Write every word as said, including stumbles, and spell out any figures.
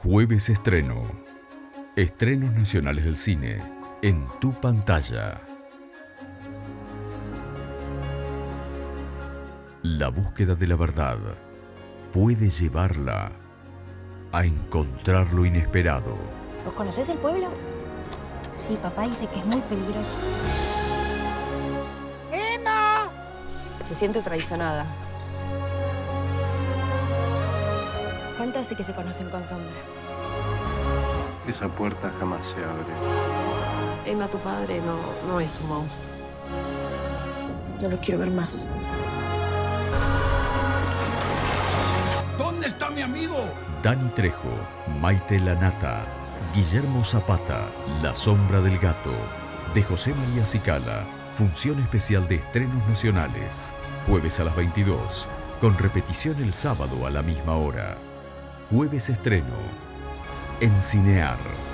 Jueves estreno. Estrenos nacionales del cine en tu pantalla. La búsqueda de la verdad puede llevarla a encontrar lo inesperado. ¿Vos conocés el pueblo? Sí, papá dice que es muy peligroso. ¡Emma! Se siente traicionada. ¿Cuánto hace que se conocen con Sombra? Esa puerta jamás se abre. Emma, tu padre, no, no es un monstruo. No lo quiero ver más. ¿Dónde está mi amigo? Dani Trejo, Maite Lanata, Guillermo Zapata, La sombra del gato, de José María Cicala. Función especial de estrenos nacionales. Jueves a las veintidós, con repetición el sábado a la misma hora. Jueves estreno en Cinear.